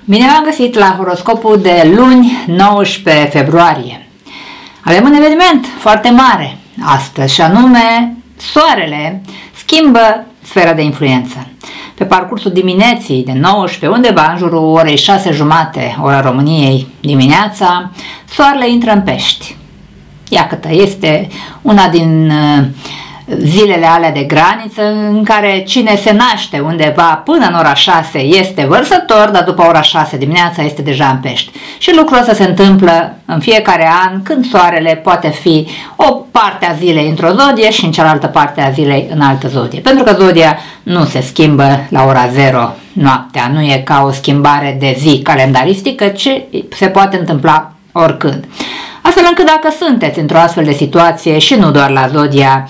Bine v-am găsit la horoscopul de luni 19 februarie. Avem un eveniment foarte mare astăzi și anume Soarele schimbă sfera de influență. Pe parcursul dimineții de 19, undeva în jurul orei 6:30, ora României dimineața, Soarele intră în Pești. Iată, este una din zilele alea de graniță în care cine se naște undeva până în ora 6 este vărsător, dar după ora 6 dimineața este deja în Pești. Și lucrul ăsta se întâmplă în fiecare an când Soarele poate fi o parte a zilei într-o zodie și în cealaltă parte a zilei în altă zodie. Pentru că zodia nu se schimbă la ora 0 noaptea, nu e ca o schimbare de zi calendaristică, ci se poate întâmpla oricând. Astfel încât dacă sunteți într-o astfel de situație și nu doar la zodia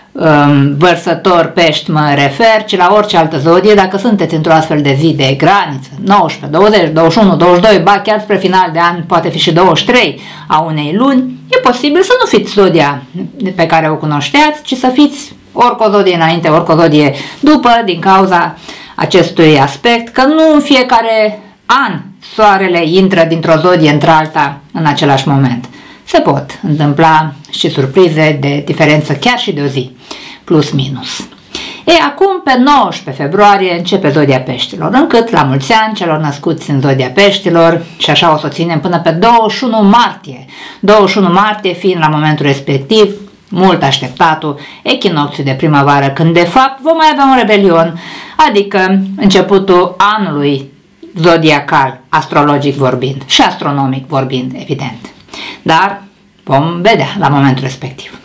Vărsător, Pești mă refer, ci la orice altă zodie, dacă sunteți într-o astfel de zi de graniță, 19, 20, 21, 22, ba chiar spre final de an, poate fi și 23 a unei luni, e posibil să nu fiți zodia pe care o cunoșteați, ci să fiți orică o zodie înainte, orică o zodie după, din cauza acestui aspect, că nu în fiecare an Soarele intră dintr-o zodie într-alta în același moment. Se pot întâmpla și surprize de diferență chiar și de o zi, plus minus. Acum pe 19 februarie începe zodia Peștilor, încât la mulți ani celor născuți în zodia Peștilor și așa o să o ținem până pe 21 martie. 21 martie fiind la momentul respectiv mult așteptatul echinocțiul de primăvară, când de fapt vom mai avea un rebelion, adică începutul anului zodiacal, astrologic vorbind și astronomic vorbind, evident. Dar vom vedea la momentul respectiv.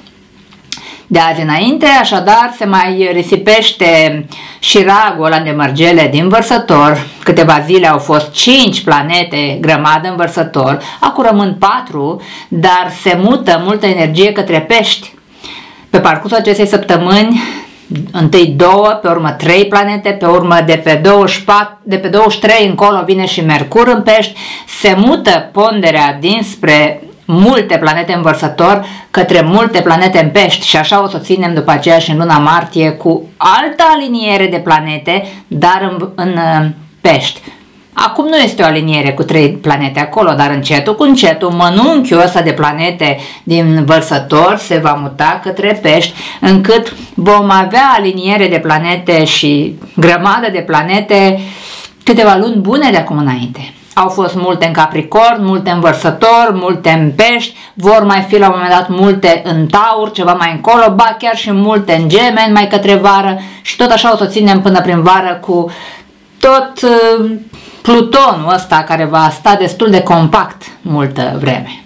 De azi înainte, așadar, se mai risipește șiragul ăla de mărgele din Vărsător. Câteva zile au fost 5 planete grămadă în Vărsător, acum rămân 4, dar se mută multă energie către Pești. Pe parcursul acestei săptămâni, întâi 2, pe urmă 3 planete, pe urmă de pe 23 încolo vine și Mercur în Pești, se mută ponderea dinspre multe planete în Vărsător către multe planete în Pești și așa o să ținem după aceea și în luna martie cu altă aliniere de planete, dar în Pești. Acum nu este o aliniere cu 3 planete acolo, dar încetul cu încetul mănunchiul ăsta de planete din Vărsător se va muta către Pești, încât vom avea aliniere de planete și grămadă de planete câteva luni bune de acum înainte. Au fost multe în Capricorn, multe în Vărsător, multe în Pești, vor mai fi la un moment dat multe în Taur, ceva mai încolo, ba chiar și multe în Gemeni mai către vară și tot așa o să ținem până prin vară cu tot Plutonul ăsta care va sta destul de compact multă vreme.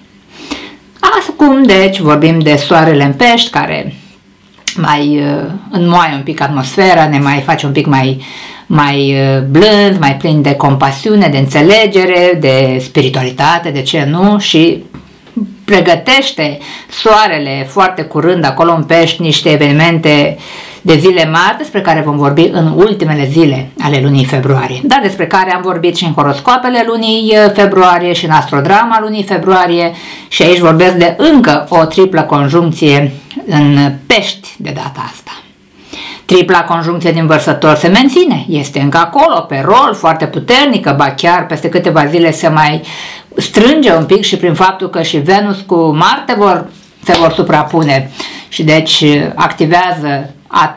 Acum, deci, vorbim de Soarele în Pești, care mai înmoaie un pic atmosfera, ne mai face un pic mai blând, mai plin de compasiune, de înțelegere, de spiritualitate, de ce nu, și pregătește Soarele foarte curând acolo în Pești niște evenimente de zile mari despre care vom vorbi în ultimele zile ale lunii februarie, dar despre care am vorbit și în horoscoapele lunii februarie și în astrodrama lunii februarie și aici vorbesc de încă o triplă conjuncție în Pești de data asta. Tripla conjuncție din Vărsător se menține, este încă acolo, pe rol, foarte puternică, ba chiar peste câteva zile se mai strânge un pic și prin faptul că și Venus cu Marte se vor suprapune și deci activează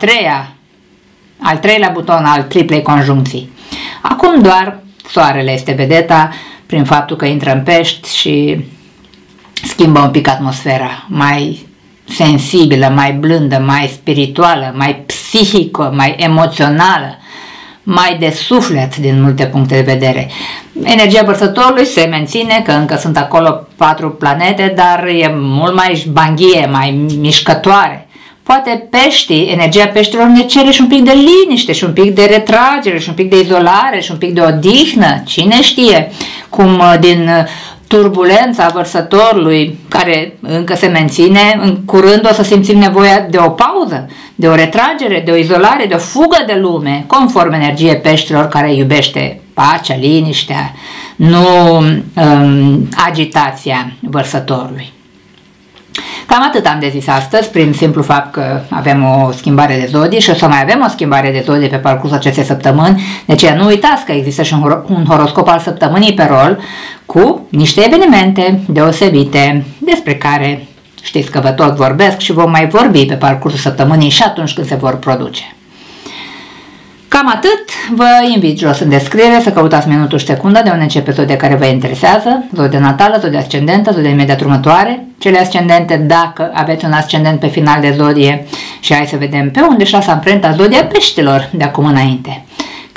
al treilea buton al triplei conjuncții. Acum doar Soarele este vedeta prin faptul că intră în Pești și schimbă un pic atmosfera, mai sensibilă, mai blândă, mai spirituală, mai psihică, mai emoțională, mai de suflet din multe puncte de vedere. Energia Vărsătorului se menține, că încă sunt acolo 4 planete, dar e mult mai banghie, mai mișcătoare. Poate Peștii, energia Peștilor ne cere și un pic de liniște, și un pic de retragere, și un pic de izolare, și un pic de odihnă. Cine știe cum din turbulența Vărsătorului, care încă se menține, în curând o să simțim nevoia de o pauză, de o retragere, de o izolare, de o fugă de lume, conform energiei Peștilor, care iubește pacea, liniștea, nu agitația Vărsătorului. Cam atât am de zis astăzi, prin simplu fapt că avem o schimbare de zodie și o să mai avem o schimbare de zodie pe parcursul acestei săptămâni. Deci nu uitați că există și un horoscop al săptămânii pe rol cu niște evenimente deosebite despre care știți că vă tot vorbesc și vom mai vorbi pe parcursul săptămânii și atunci când se vor produce. Cam atât, vă invit jos în descriere să căutați minutul și secunda de unde începe zodia care vă interesează, zodia natală, zodia ascendentă, zodia imediat următoare, cele ascendente dacă aveți un ascendent pe final de zodie și hai să vedem pe unde și-a amprenta zodia Peștilor de acum înainte,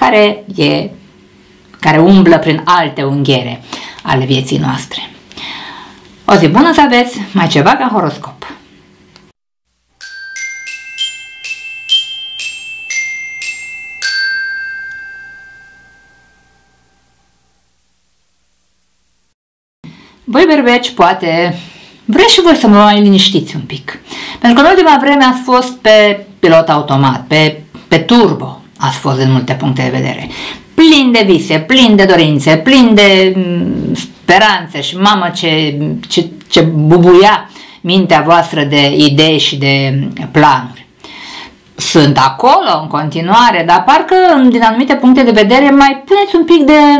care umblă prin alte unghiere ale vieții noastre. O zi bună să aveți, mai ceva ca horoscop. Voi berbeci, poate vreți și voi să mă mai liniștiți un pic. Pentru că în ultima vreme ați fost pe pilot automat, pe turbo ați fost din multe puncte de vedere. Plin de vise, plin de dorințe, plin de speranțe și mamă ce bubuia mintea voastră de idei și de planuri. Sunt acolo în continuare, dar parcă din anumite puncte de vedere mai puneți un pic de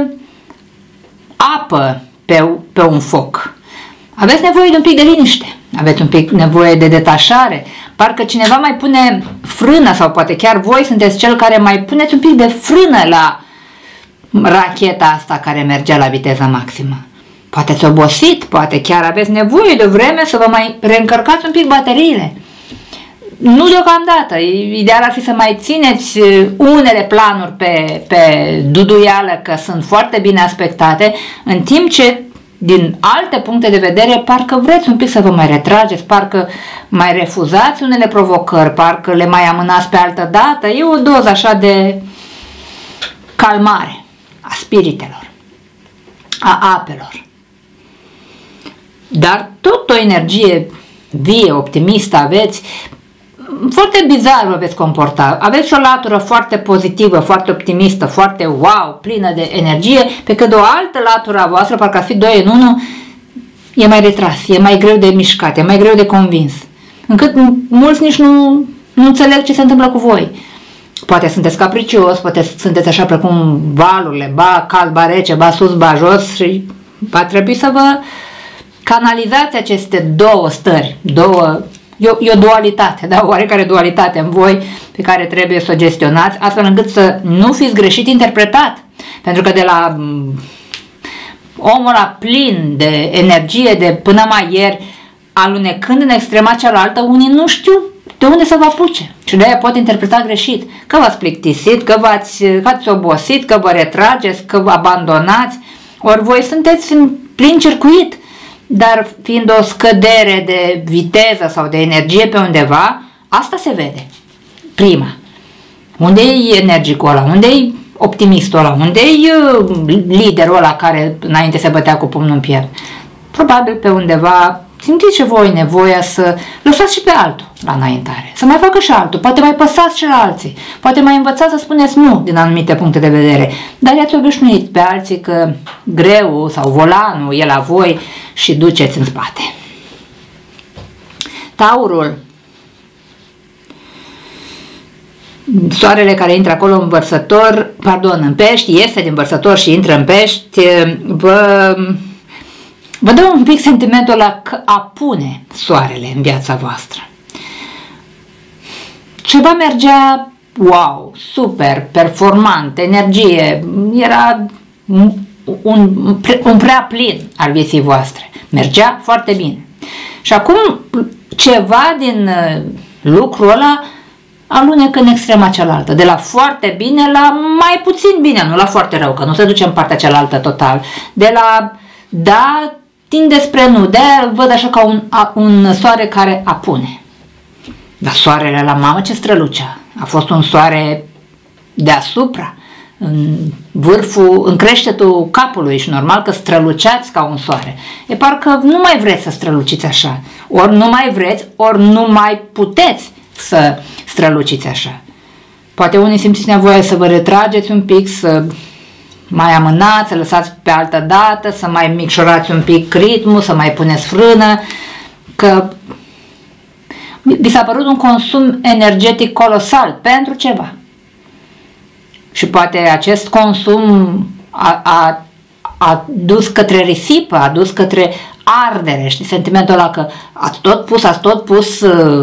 apă pe un foc. Aveți nevoie de un pic de liniște, aveți un pic nevoie de detașare, parcă cineva mai pune frână sau poate chiar voi sunteți cel care mai puneți un pic de frână la racheta asta care mergea la viteză maximă. Poate ați obosit, poate chiar aveți nevoie de o vreme să vă mai reîncărcați un pic bateriile. Nu deocamdată, ideal ar fi să mai țineți unele planuri pe duduială că sunt foarte bine aspectate, în timp ce din alte puncte de vedere parcă vreți un pic să vă mai retrageți, parcă mai refuzați unele provocări, parcă le mai amânați pe altă dată. E o doză așa de calmare a spiritelor, a apelor. Dar tot o energie vie, optimistă aveți. Foarte bizar vă veți comporta. Aveți o latură foarte pozitivă, foarte optimistă, foarte wow, plină de energie, pe când o altă latură a voastră, parcă ați fi doi în unul, e mai retras, e mai greu de mișcat, e mai greu de convins. Încât mulți nici nu înțeleg ce se întâmplă cu voi. Poate sunteți capricios, poate sunteți așa precum valurile, ba cald, ba rece, ba sus, ba jos și va trebui să vă canalizați aceste două stări, E o dualitate, da? Oarecare dualitate în voi pe care trebuie să o gestionați, astfel încât să nu fiți greșit interpretat. Pentru că de la omul ăla plin de energie de până mai ieri, alunecând în extrema cealaltă, unii nu știu de unde să vă apuce. Și de aia pot interpreta greșit. Că v-ați plictisit, că v-ați obosit, că vă retrageți, că vă abandonați. Ori voi sunteți în plin circuit. Dar fiind o scădere de viteză sau de energie pe undeva, asta se vede. Prima. Unde e energicul ăla? Unde e optimistul ăla? Unde e liderul ăla care înainte se bătea cu pumnul în piept? Probabil pe undeva simțiți și voi nevoia să lăsați și pe altul la înaintare. Să mai facă și altul. Poate mai păsați și la alții. Poate mai învățați să spuneți nu din anumite puncte de vedere. Dar i-ați obișnuit pe alții că greul sau volanul e la voi și duceți în spate. Taurul. Soarele care intră acolo în Vărsător, în Pești, iese din Vărsător și intră în Pești, vă dă un pic sentimentul ăla că apune soarele în viața voastră. Ceva mergea, wow, super, performant, energie, era un prea plin al vieții voastre. Mergea foarte bine. Și acum ceva din lucrul ăla alunecă în extrema cealaltă, de la foarte bine la mai puțin bine, nu la foarte rău, că nu se duce în partea cealaltă total, de la da, tinde spre nu, de văd așa ca un soare care apune. Dar soarele la mamă ce strălucea, a fost un soare deasupra, în vârful, în creștetul capului și normal că străluceați ca un soare. E parcă nu mai vreți să străluciți așa, ori nu mai vreți, ori nu mai puteți să străluciți așa. Poate unii simțiți nevoie să vă retrageți un pic, să mai amânați, să lăsați pe altă dată, să mai micșorați un pic ritmul, să mai puneți frână, că vi s-a părut un consum energetic colosal pentru ceva. Și poate acest consum a dus către risipă, a dus către ardere, știi, sentimentul ăla că ați tot pus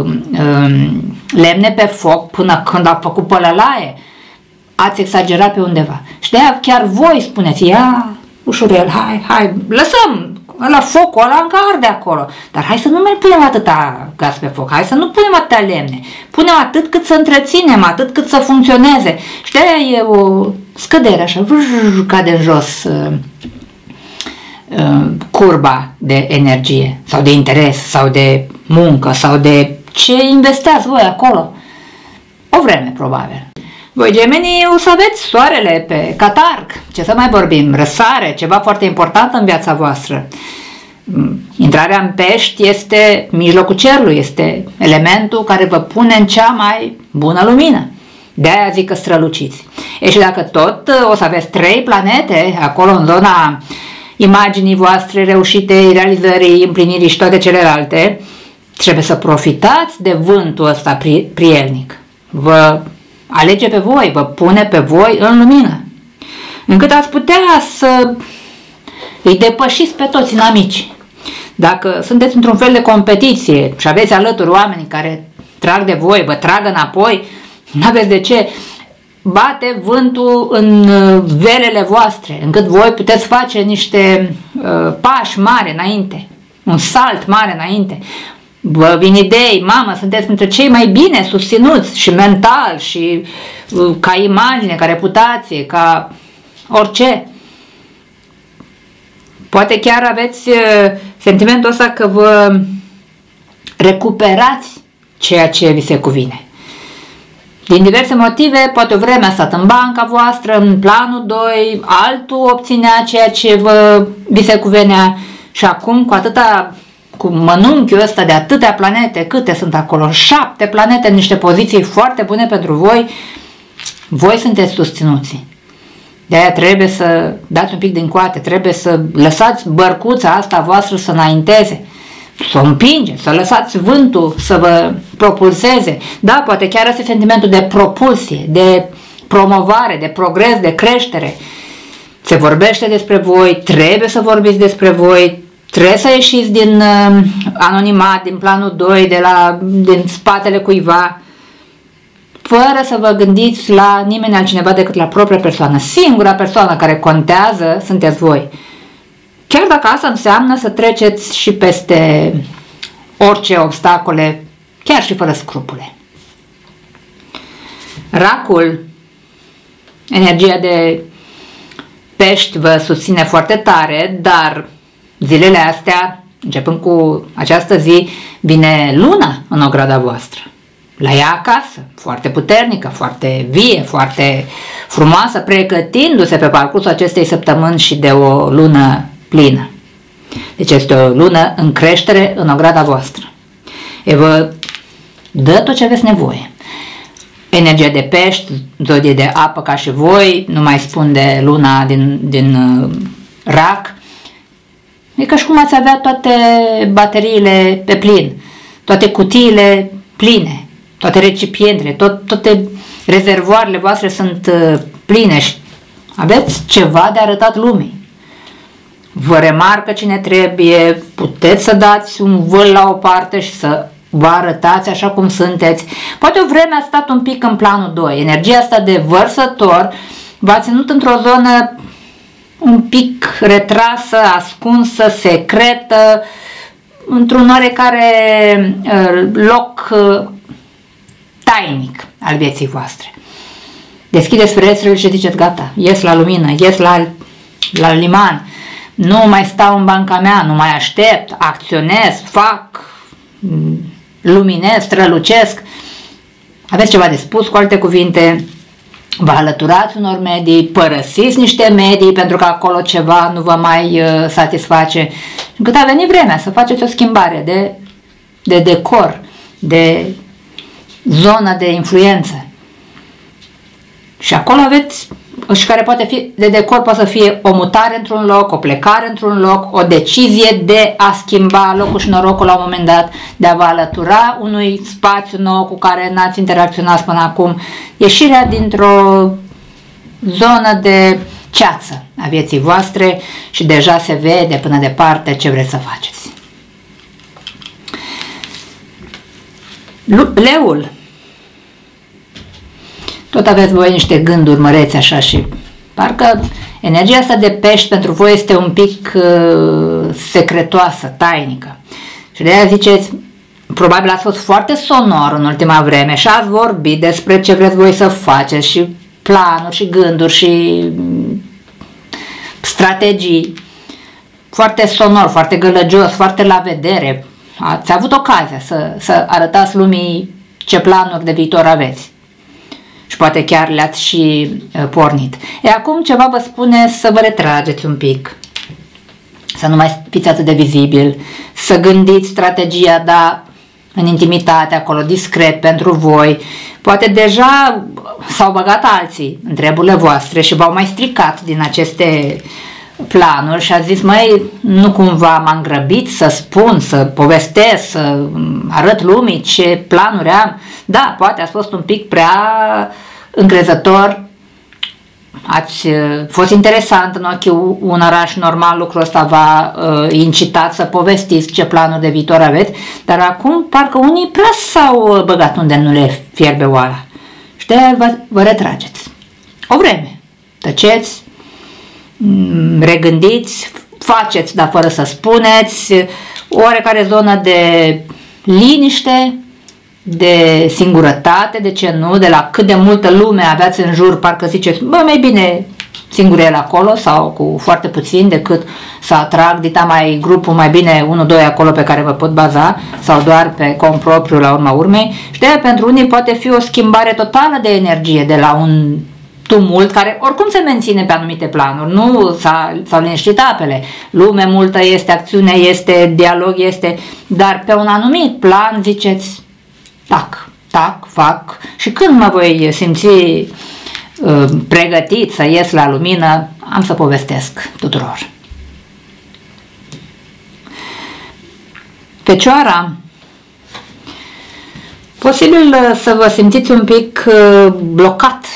lemne pe foc până când a făcut pălălaie, ați exagerat pe undeva. Și de aia chiar voi spuneți, ia ușurel, hai, lăsăm la focul ăla încă arde acolo, dar hai să nu mai punem atâta gaz pe foc, hai să nu punem atâtea lemne, punem atât cât să întreținem, atât cât să funcționeze. Și de aia e o scădere așa, cade în jos curba de energie sau de interes sau de muncă sau de ce investeați voi acolo. O vreme, probabil. Voi, gemenii, o să aveți soarele pe catarg, ce să mai vorbim, răsare, ceva foarte important în viața voastră. Intrarea în Pești este mijlocul cerului, este elementul care vă pune în cea mai bună lumină. De-aia zic că străluciți. E și dacă tot o să aveți 3 planete acolo în zona imaginii voastre reușite, realizării, împlinirii și toate celelalte, trebuie să profitați de vântul ăsta prielnic. Vă alege pe voi, vă pune pe voi în lumină, încât ați putea să îi depășiți pe toți inamici. Dacă sunteți într-un fel de competiție și aveți alături oameni care trag de voi, vă trag înapoi, nu aveți de ce. Bate vântul în velele voastre, încât voi puteți face niște pași mari înainte, un salt mare înainte. Vă vin idei, mamă, sunteți printre cei mai bine susținuți și mental și ca imagine, ca reputație, ca orice. Poate chiar aveți sentimentul ăsta că vă recuperați ceea ce vi se cuvine. Din diverse motive, poate o vreme a stat în banca voastră, în planul 2, altul obținea ceea ce vi se cuvenea și acum cu mănunchiul ăsta de atâtea planete, câte sunt acolo? 7 planete în niște poziții foarte bune pentru voi, voi sunteți susținuți. De aia trebuie să dați un pic din coate, trebuie să lăsați bărcuța asta voastră să înainteze, să o împingeți, să lăsați vântul să vă propulseze. Da, poate chiar ăsta e sentimentul de propulsie, de promovare, de progres, de creștere. Se vorbește despre voi, trebuie să vorbiți despre voi, trebuie să ieșiți din anonimat, din planul 2, din spatele cuiva, fără să vă gândiți la nimeni altcineva decât la propria persoană. Singura persoană care contează sunteți voi. Chiar dacă asta înseamnă să treceți și peste orice obstacole, chiar și fără scrupule. Racul, energia de Pești vă susține foarte tare, dar zilele astea, începând cu această zi, vine luna în ograda voastră. La ea acasă, foarte puternică, foarte vie, foarte frumoasă, pregătindu-se pe parcursul acestei săptămâni și de o lună plină. Deci este o lună în creștere în ograda voastră. E vă dă tot ce aveți nevoie. Energia de Pești, zodie de apă ca și voi, nu mai spun de luna din Rac. E ca și cum ați avea toate bateriile pe plin, toate cutiile pline, toate recipientele, toate rezervoarele voastre sunt pline și aveți ceva de arătat lumii. Vă remarcă cine trebuie, puteți să dați un vâl la o parte și să vă arătați așa cum sunteți. Poate o vreme ați stat un pic în planul 2. Energia asta de vărsător v-a ținut într-o zonă un pic retrasă, ascunsă, secretă, într-un oarecare loc tainic al vieții voastre. Deschideți ferestrele și ziceți gata, ies la lumină, ies la liman, nu mai stau în banca mea, nu mai aștept, acționez, fac, luminez, strălucesc. Aveți ceva de spus, cu alte cuvinte, vă alăturați unor medii, părăsiți niște medii pentru că acolo ceva nu vă mai satisface. Încât a venit vremea să faceți o schimbare de decor, de zonă de influență. Și acolo aveți și care poate fi de decor, poate să fie o mutare într-un loc, o plecare într-un loc, o decizie de a schimba locul și norocul la un moment dat, de a vă alătura unui spațiu nou cu care n-ați interacționat până acum, ieșirea dintr-o zonă de ceață a vieții voastre și deja se vede până departe ce vreți să faceți. Leul. Tot aveți voi niște gânduri măreți așa și parcă energia asta de pești pentru voi este un pic secretoasă, tainică. Și de aia ziceți, probabil ați fost foarte sonor în ultima vreme și ați vorbit despre ce vreți voi să faceți și planuri și gânduri și strategii. Foarte sonor, foarte gălăgios, foarte la vedere. Ați avut ocazia să arătați lumii ce planuri de viitor aveți. Și poate chiar le-ați și pornit. E acum ceva vă spune să vă retrageți un pic, să nu mai fiți atât de vizibil, să gândiți strategia, dar în intimitate, acolo, discret pentru voi. Poate deja s-au băgat alții în treburile voastre și v-au mai stricat din aceste planuri și ați zis, măi, nu cumva m-am grăbit să spun, să povestesc, să arăt lumii ce planuri am. Da, poate ați fost un pic prea încrezător, ați fost interesant în ochii unora și normal lucrul ăsta v-a incitat să povestiți ce planuri de viitor aveți, dar acum parcă unii prea s-au băgat unde nu le fierbe oala și de-aia vă retrageți. O vreme, tăceți, regândiți, faceți, dar fără să spuneți, oarecare zonă de liniște, de singurătate, de ce nu, de la cât de multă lume aveați în jur, parcă ziceți, bă, mai bine singur el acolo sau cu foarte puțin decât să atrag dita mai grupul, mai bine 1-2 acolo pe care vă pot baza sau doar pe cont propriu la urma urmei. Și de aia pentru unii poate fi o schimbare totală de energie de la un tumult care oricum se menține pe anumite planuri, nu s-au liniștit apele, lume multă este, acțiune este, dialog este, dar pe un anumit plan ziceți tac, tac, fac și când mă voi simți pregătit să ies la lumină, am să povestesc tuturor. Fecioara, posibil să vă simțiți un pic blocat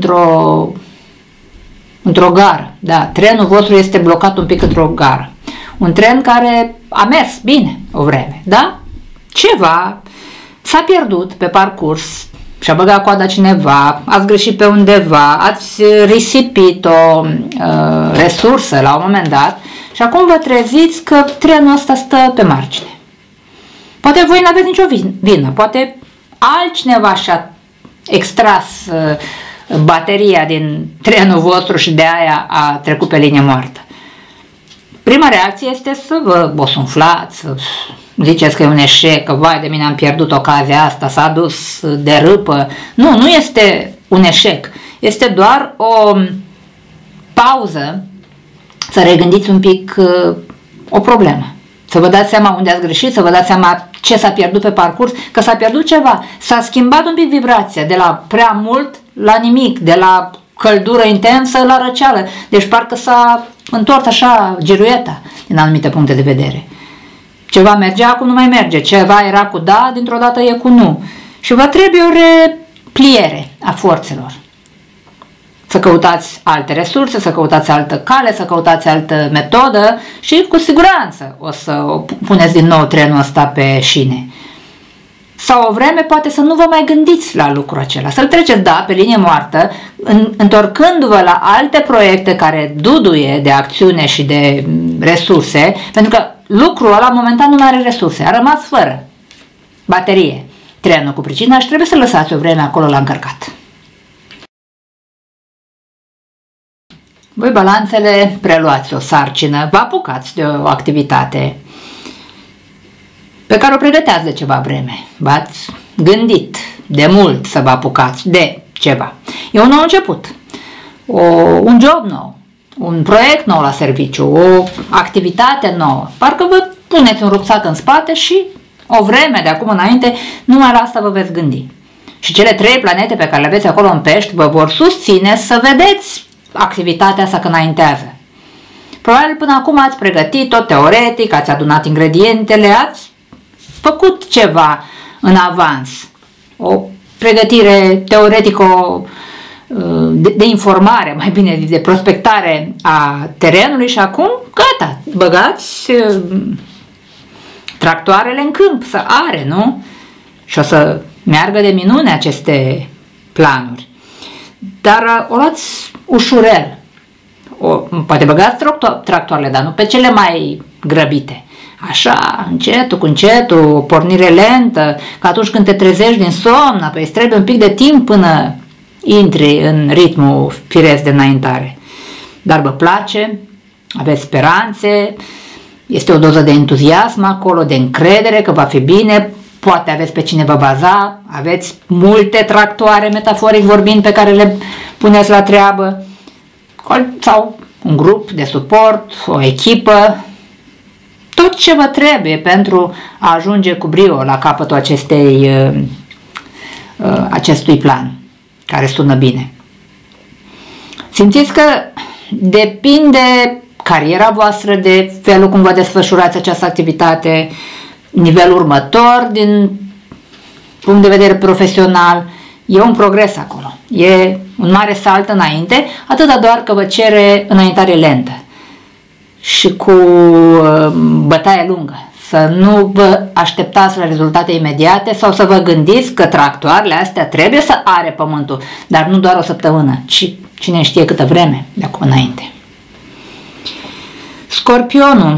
într-o gară. Da, trenul vostru este blocat un pic într-o gară. Un tren care a mers bine o vreme, da? Ceva s-a pierdut pe parcurs, și-a băgat coada cineva, ați greșit pe undeva, ați risipit o resursă la un moment dat și acum vă treziți că trenul ăsta stă pe margine. Poate voi nu aveți nicio vină, poate altcineva și-a extras bateria din trenul vostru și de aia a trecut pe linie moartă. Prima reacție este să vă bosunflați, să ziceți că e un eșec, că vai de mine am pierdut ocazia asta, s-a dus de râpă. Nu, nu este un eșec, este doar o pauză să regândiți un pic o problemă. Să vă dați seama unde ați greșit, să vă dați seama ce s-a pierdut pe parcurs, că s-a pierdut ceva. S-a schimbat un pic vibrația de la prea mult la nimic, de la căldură intensă la răceală. Deci parcă s-a întors așa giruieta din anumite puncte de vedere. Ceva mergea, acum nu mai merge. Ceva era cu da, dintr-o dată e cu nu. Și vă trebuie o repliere a forțelor. Să căutați alte resurse, să căutați altă cale, să căutați altă metodă și cu siguranță o să puneți din nou trenul ăsta pe șine. Sau o vreme poate să nu vă mai gândiți la lucrul acela, să-l treceți, da, pe linie moartă, întorcându-vă la alte proiecte care duduie de acțiune și de resurse, pentru că lucrul ăla momentan nu mai are resurse, a rămas fără baterie, trenul cu pricina și trebuie să lăsați o vreme acolo la încărcat. Voi, balanțele, preluați o sarcină, vă apucați de o activitate pe care o pregăteați de ceva vreme. V-ați gândit de mult să vă apucați de ceva. E un nou început, un job nou, un proiect nou la serviciu, o activitate nouă. Parcă vă puneți un rucsac în spate și o vreme de acum înainte numai la asta vă veți gândi. Și cele 3 planete pe care le aveți acolo în pești vă vor susține să vedeți activitatea să înaintează. Probabil până acum ați pregătit tot teoretic, ați adunat ingredientele, ați făcut ceva în avans. O pregătire teoretică de informare, mai bine de prospectare a terenului și acum gata, băgați tractoarele în câmp, să are, nu? Și o să meargă de minune aceste planuri. Dar o luați ușurel. Poate băgați tractoarele, dar nu pe cele mai grăbite. Așa, încetul cu încetul, o pornire lentă, că atunci când te trezești din somn, apoi îți trebuie un pic de timp până intri în ritmul firesc de înaintare. Dar vă place, aveți speranțe, este o doză de entuziasm acolo, de încredere că va fi bine, poate aveți pe cine vă baza, aveți multe tractoare, metaforic vorbind, pe care le puneți la treabă, sau un grup de suport, o echipă, tot ce vă trebuie pentru a ajunge cu brio la capătul acestui plan, care sună bine. Simțiți că depinde cariera voastră de felul cum vă desfășurați această activitate, nivelul următor din punct de vedere profesional, e un progres acolo, e un mare salt înainte, atâta doar că vă cere înaintare lentă și cu bătaie lungă. Să nu vă așteptați la rezultate imediate sau să vă gândiți că tractoarele astea trebuie să are pământul, dar nu doar o săptămână, ci cine știe câtă vreme de acum înainte. Scorpionul.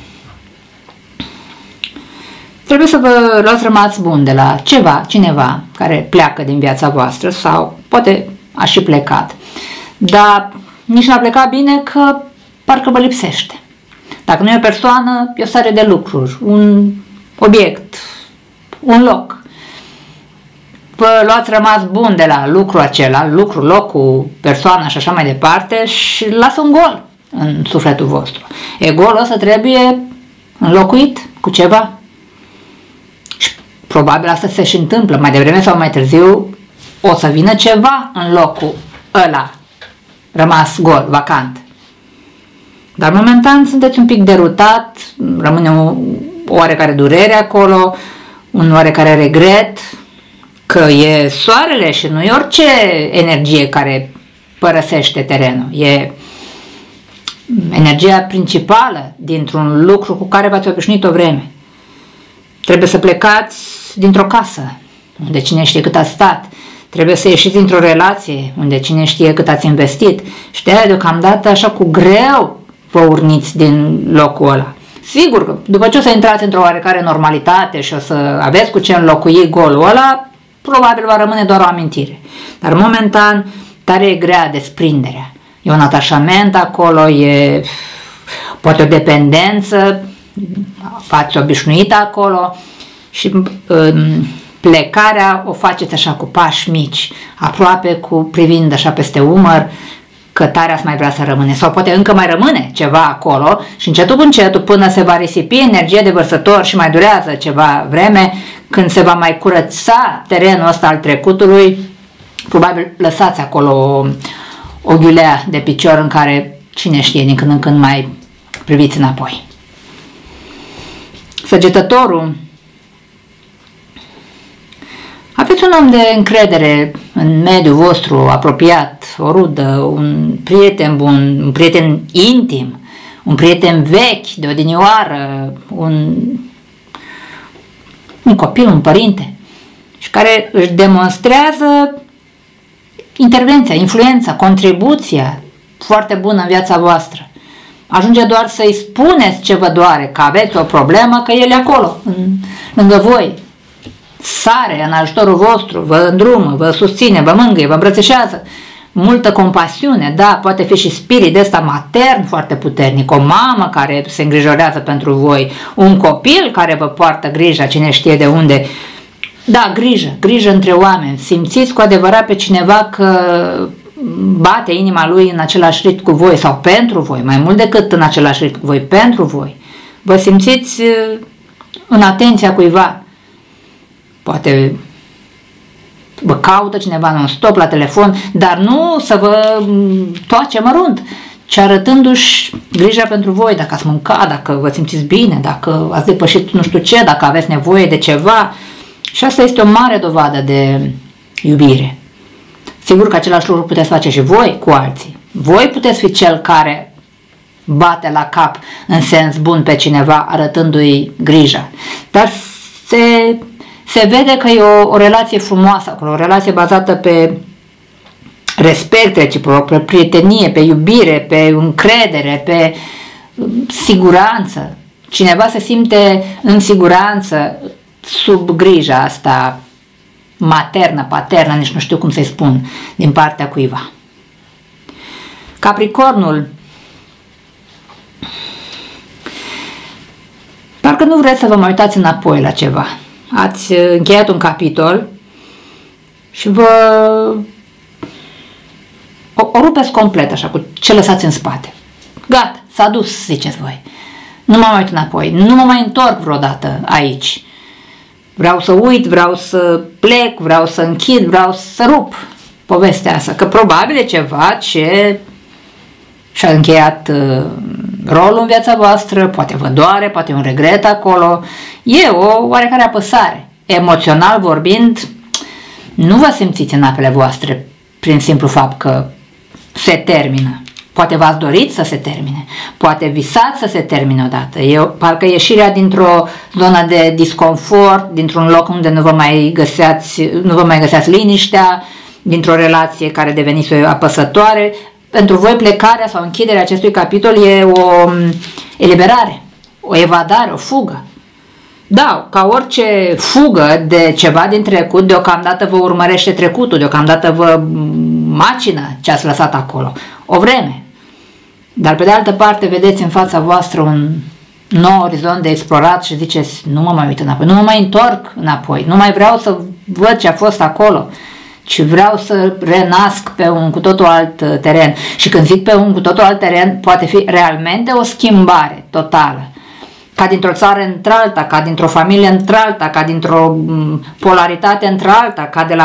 Trebuie să vă luați rămas bun de la cineva care pleacă din viața voastră sau poate a și plecat, dar nici n-a plecat bine că parcă vă lipsește. Dacă nu e o persoană, e o stare de lucruri, un obiect, un loc. Vă luați rămas bun de la lucrul acela, locul, persoana și așa mai departe și lasă un gol în sufletul vostru. E golul ăsta trebuie înlocuit cu ceva. Și probabil asta se și întâmplă, mai devreme sau mai târziu o să vină ceva în locul ăla rămas gol, vacant. Dar momentan sunteți un pic derutat, rămâne o oarecare durere acolo, un oarecare regret că e soarele și nu e orice energie care părăsește terenul. E energia principală dintr-un lucru cu care v-ați obișnuit o vreme. Trebuie să plecați dintr-o casă, unde cine știe cât ați stat. Trebuie să ieșiți dintr-o relație, unde cine știe cât ați investit. Și de aia deocamdată așa cu greu vă urniți din locul ăla. Sigur că după ce o să intrați într-o oarecare normalitate și o să aveți cu ce înlocui golul ăla, probabil va rămâne doar o amintire. Dar momentan tare e grea desprinderea. E un atașament acolo, e poate o dependență, v-ați obișnuit acolo și plecarea o faceți așa cu pași mici, aproape privind așa peste umăr, că tare ați mai vrea să rămâne sau poate încă mai rămâne ceva acolo și încetul cu încetul până se va risipi energie de vărsător și mai durează ceva vreme, când se va mai curăța terenul ăsta al trecutului, probabil lăsați acolo o ghiulea de picior în care cine știe din când în când mai priviți înapoi. Săgetătorul. Aveți un om de încredere în mediul vostru apropiat, o rudă, un prieten bun, un prieten intim, un prieten vechi, de odinioară, un copil, un părinte, și care își demonstrează intervenția, influența, contribuția foarte bună în viața voastră. Ajunge doar să-i spuneți ce vă doare, că aveți o problemă, că el e acolo, lângă voi. Sare în ajutorul vostru, vă îndrumă, vă susține, vă mângâie, vă îmbrățișează. Multă compasiune, da, poate fi și spirit de ăsta matern foarte puternic, o mamă care se îngrijorează pentru voi, un copil care vă poartă grija, cine știe de unde. Da, grijă între oameni. Simțiți cu adevărat pe cineva că bate inima lui în același ritm cu voi sau pentru voi, mai mult decât în același ritm cu voi, pentru voi. Vă simțiți în atenția cuiva. Poate vă caută cineva non-stop la telefon, dar nu să vă toace mărunt, ci arătându-și grija pentru voi, dacă ați mâncat, dacă vă simțiți bine, dacă ați depășit nu știu ce, dacă aveți nevoie de ceva. Și asta este o mare dovadă de iubire. Sigur că același lucru puteți face și voi cu alții. Voi puteți fi cel care bate la cap în sens bun pe cineva arătându-i grija. Dar se vede că e o relație frumoasă acolo, o relație bazată pe respect reciproc, pe prietenie, pe iubire, pe încredere, pe siguranță. Cineva se simte în siguranță sub grija asta maternă, paternă, nici nu știu cum să-i spun, din partea cuiva. Capricornul. Parcă nu vreți să vă mai uitați înapoi la ceva. Ați încheiat un capitol și o rupeți complet, așa, cu ce lăsați în spate. Gata, s-a dus, ziceți voi. Nu mă mai uit înapoi, nu mă mai întorc vreodată aici. Vreau să uit, vreau să plec, vreau să închid, vreau să rup povestea asta. Că probabil e ceva ce și-a încheiat rolul în viața voastră, poate vă doare, poate e un regret acolo. E o oarecare apăsare. Emoțional vorbind, nu vă simțiți în apele voastre prin simplu fapt că se termină. Poate v-ați dorit să se termine, poate visați să se termine odată. Parcă ieșirea dintr-o zonă de disconfort, dintr-un loc unde nu vă mai găseați liniștea, dintr-o relație care devenise apăsătoare. Pentru voi plecarea sau închiderea acestui capitol e o eliberare, o evadare, o fugă. Da, ca orice fugă de ceva din trecut, deocamdată vă urmărește trecutul, deocamdată vă macină ce ați lăsat acolo. O vreme. Dar pe de altă parte vedeți în fața voastră un nou orizont de explorat și ziceți, nu mă mai uit înapoi, nu mă mai întorc înapoi, nu mai vreau să văd ce a fost acolo, ci vreau să renasc pe un cu totul alt teren. Și când zic pe un cu totul alt teren, poate fi realmente o schimbare totală. Ca dintr-o țară într-alta, ca dintr-o familie într-alta, ca dintr-o polaritate într-alta, ca de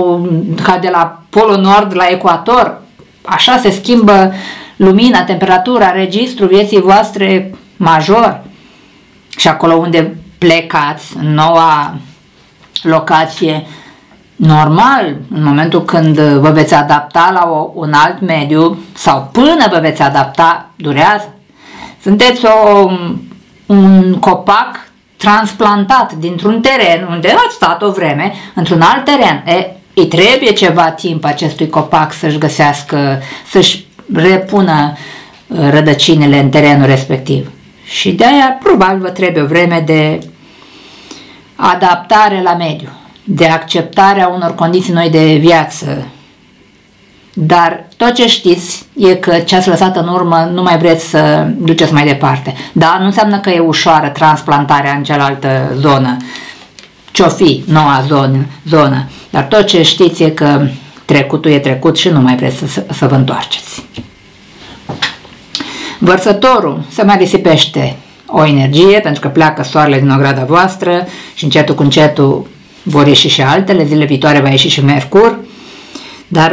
la polul nord la ecuator. Așa se schimbă lumina, temperatura, registrul vieții voastre major. Și acolo unde plecați, în noua locație, normal, în momentul când vă veți adapta la un alt mediu sau până vă veți adapta, durează. Sunteți un copac transplantat dintr-un teren unde ați stat o vreme, într-un alt teren. Îi trebuie ceva timp acestui copac să-și găsească, să-și repună rădăcinile în terenul respectiv. Și de aia probabil vă trebuie o vreme de adaptare la mediu, de acceptarea unor condiții noi de viață. Dar tot ce știți e că ce ați lăsat în urmă nu mai vreți să duceți mai departe. Da, nu înseamnă că e ușoară transplantarea în cealaltă zonă, ce-o fi noua zonă. Dar tot ce știți e că trecutul e trecut și nu mai vreți să vă întoarceți. Vărsătorul, se mai risipește o energie pentru că pleacă soarele din ograda voastră și încetul cu încetul vor ieși și altele, zile viitoare va ieși și Mercur, dar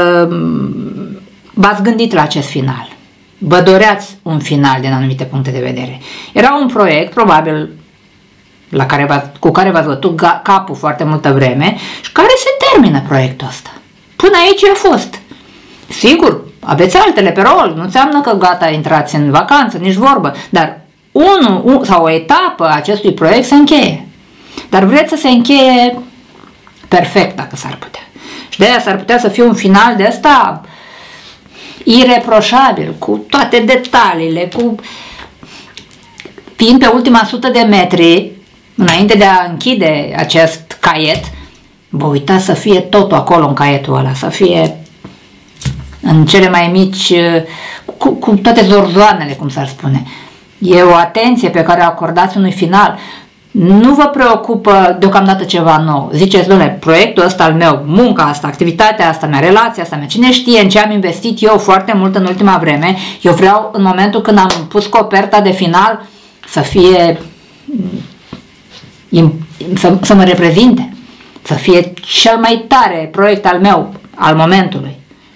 v-ați gândit la acest final. Vă doreați un final din anumite puncte de vedere. Era un proiect, probabil, cu care v-ați bătut capul foarte multă vreme și care se termină proiectul ăsta. Până aici a fost. Sigur, aveți altele pe rol, nu înseamnă că gata, intrați în vacanță, nici vorbă, dar sau o etapă a acestui proiect se încheie. Dar vreți să se încheie perfect, dacă s-ar putea. Și de aia s-ar putea să fie un final de ăsta ireproșabil, cu toate detaliile, fiind pe ultima 100 de metri, înainte de a închide acest caiet, vă uitați să fie totul acolo în caietul ăla, să fie în cele mai mici, cu toate zorzoanele, cum s-ar spune. E o atenție pe care o acordați unui final. Nu vă preocupă deocamdată ceva nou. Ziceți, dom'le, proiectul ăsta al meu, munca asta, activitatea asta mea, relația asta mea, cine știe în ce am investit eu foarte mult în ultima vreme, eu vreau în momentul când am pus coperta de final să fie, să mă reprezinte, să fie cel mai tare proiect al meu, al momentului.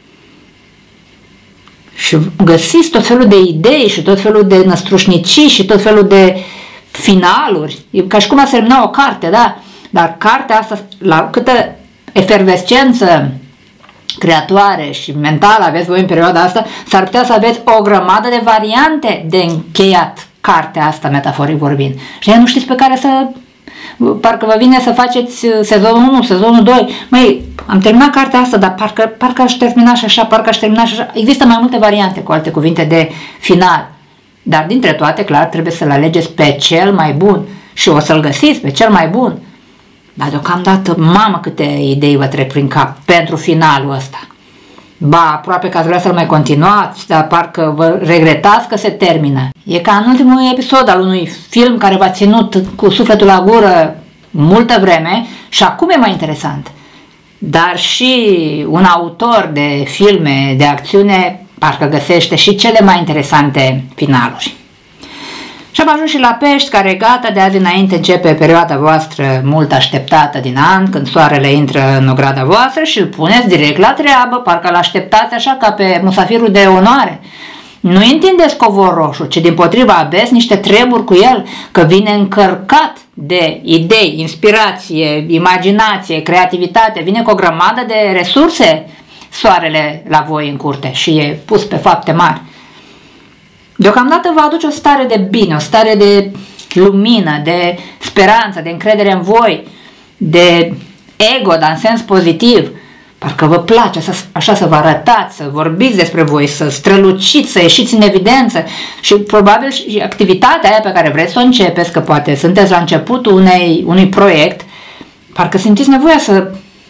Și găsiți tot felul de idei și tot felul de năstrușnicii și tot felul de finaluri. E ca și cum a termina o carte, da? Dar cartea asta, la câtă efervescență creatoare și mentală aveți voi în perioada asta, s-ar putea să aveți o grămadă de variante de încheiat cartea asta, metaforic vorbind. Și nu știți pe care să... Parcă vă vine să faceți sezonul 1, sezonul 2. Măi, am terminat cartea asta, dar parcă aș termina și așa, parcă aș termina și așa. Există mai multe variante, cu alte cuvinte, de final. Dar dintre toate, clar, trebuie să-l alegeți pe cel mai bun. Și o să-l găsiți pe cel mai bun. Dar deocamdată, mamă, câte idei vă trec prin cap pentru finalul ăsta. Ba, aproape că ați vrea să-l mai continuați, dar parcă vă regretați că se termină. E ca în ultimul episod al unui film care v-a ținut cu sufletul la gură multă vreme și acum e mai interesant. Dar și un autor de filme de acțiune parcă găsește și cele mai interesante finaluri. Și am ajuns și la pești, care gata, de azi înainte începe perioada voastră mult așteptată din an, când soarele intră în ograda voastră și îl puneți direct la treabă, parcă l-așteptați așa ca pe musafirul de onoare. Nu întindeți covor roșu, ci dimpotrivă aveți niște treburi cu el, că vine încărcat de idei, inspirație, imaginație, creativitate, vine cu o grămadă de resurse soarele la voi în curte și e pus pe fapte mari. Deocamdată vă aduce o stare de bine, o stare de lumină, de speranță, de încredere în voi, de ego, dar în sens pozitiv. Parcă vă place așa să vă arătați, să vorbiți despre voi, să străluciți, să ieșiți în evidență și probabil și activitatea aia pe care vreți să o începeți, că poate sunteți la începutul unui proiect, parcă simțiți nevoia să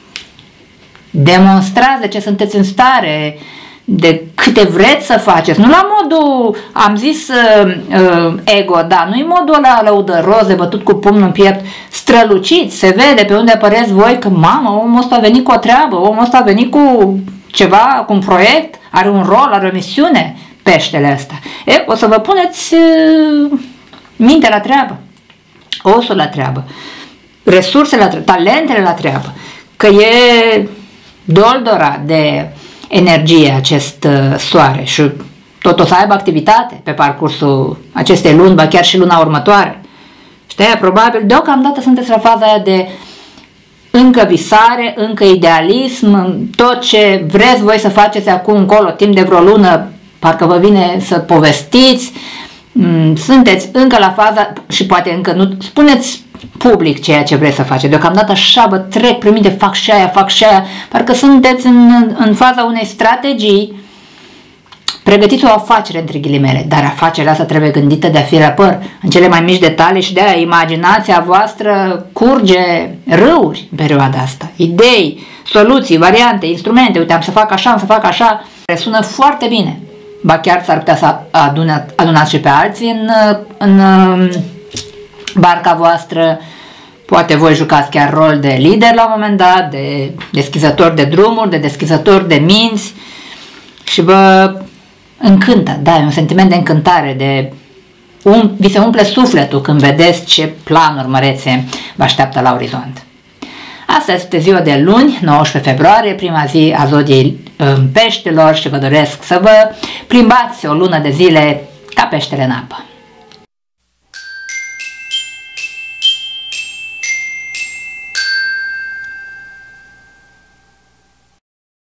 demonstrați de ce sunteți în stare, de câte vreți să faceți, nu la modul, am zis ego, da, nu-i modul ăla lăudăros de bătut cu pumnul în piept, străluciți, se vede pe unde apăreți voi că, mamă, omul ăsta a venit cu o treabă, omul ăsta a venit cu ceva, cu un proiect, are un rol, are o misiune, peștele ăsta. O să vă puneți mintea la treabă, osul la treabă, resursele la treabă, talentele la treabă, că e doldora de energie acest soare și tot o să aibă activitate pe parcursul acestei luni, ba chiar și luna următoare. Și de aia probabil deocamdată sunteți la faza aia de încă visare, încă idealism, tot ce vreți voi să faceți acum încolo, timp de vreo lună, parcă vă vine să povestiți, sunteți încă la faza și poate încă nu spuneți public ceea ce vreți să faceți. Deocamdată așa vă trec prin minte, fac și aia, parcă sunteți în faza unei strategii. Pregătiți o afacere, între ghilimele, dar afacerea asta trebuie gândită de-a fi la păr, în cele mai mici detalii și de-aia imaginația voastră curge râuri în perioada asta. Idei, soluții, variante, instrumente, uite, am să fac așa, sună foarte bine. Ba chiar s-ar putea să adunați și pe alții în barca voastră, poate voi jucați chiar rol de lider la un moment dat, de deschizător de drumuri, de deschizător de minți și vă încântă, da, e un sentiment de încântare, vi se umple sufletul când vedeți ce planuri mărețe vă așteaptă la orizont. Asta este ziua de luni, 19 februarie, prima zi a zodiei peștelor și vă doresc să vă plimbați o lună de zile ca peștele în apă.